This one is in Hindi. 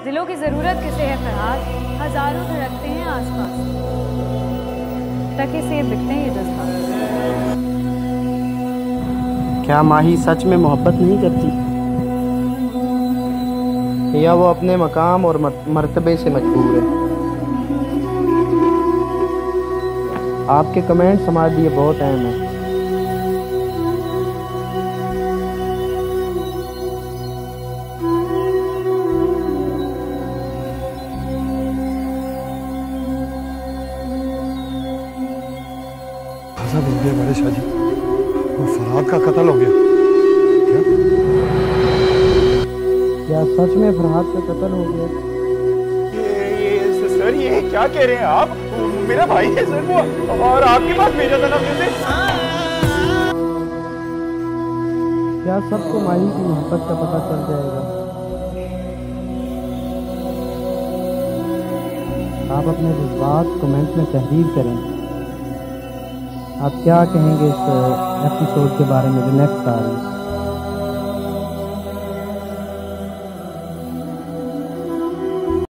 दिलों की जरूरत किसे है फरहाद, हजारों धड़कते हैं आसपास, टके से बिकते हैं ये जज्बात। क्या माही सच में मोहब्बत नहीं करती, या वो अपने मकाम और मर्तबे से मजबूर है? आपके कमेंट्स हमारे लिए बहुत अहम हैं। ऐसा हो गया मेरे शादी, वो फरहाद का कत्ल हो गया क्या? क्या सच में फरहाद का कत्ल हो गया? सर ये क्या कह रहे हैं आप? मेरा भाई है सर वो, और आपके पास भेजा था ना अपने से। क्या सबको माही की मोहब्बत का पता चल जाएगा? आप अपने जज्बात कमेंट में तहरीर करें। आप क्या कहेंगे इस एपिसोड के बारे में जो नेक्स्ट आ रही है?